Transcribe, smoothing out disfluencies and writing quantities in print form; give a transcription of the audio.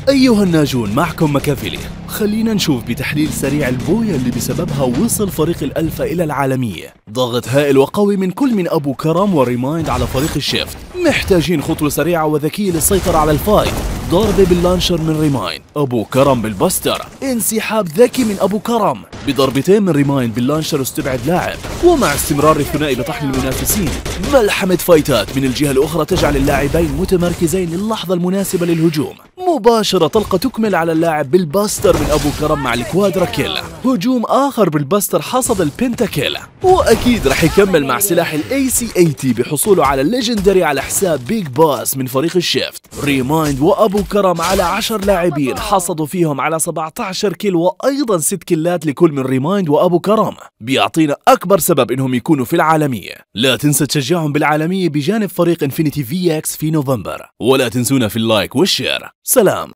أيها الناجون، معكم ماكافيلي. خلينا نشوف بتحليل سريع البويا اللي بسببها وصل فريق الألفا إلى العالمية. ضغط هائل وقوي من كل من أبو كرم وريمايند على فريق الشيفت. محتاجين خطوة سريعة وذكية للسيطرة على الفايت. ضربة باللانشر من ريمايند، أبو كرم بالبستر، انسحاب ذكي من أبو كرم، بضربتين من ريمايند باللانشر استبعد لاعب. ومع استمرار الثنائي بطحن المنافسين، ملحمة فايتات من الجهة الأخرى تجعل اللاعبين متمركزين للحظة المناسبة للهجوم. مباشرة طلقة تكمل على اللاعب بالباستر من أبو كرم مع الكوادرا كيلا. هجوم آخر بالباستر حصد البنتا كيلا. وأكيد رح يكمل مع سلاح الاي سي 80 بحصوله على الليجندري على حساب بيج باس من فريق الشيفت. ريمايند وأبو كرم على 10 لاعبين حصدوا فيهم على 17 كيل، وأيضا 6 كيلات لكل من ريمايند وأبو كرم. بيعطينا أكبر سبب إنهم يكونوا في العالمية. لا تنسى تشجعهم بالعالمية بجانب فريق انفينيتي في اكس في نوفمبر، ولا تنسونا في اللايك والشير. سلام.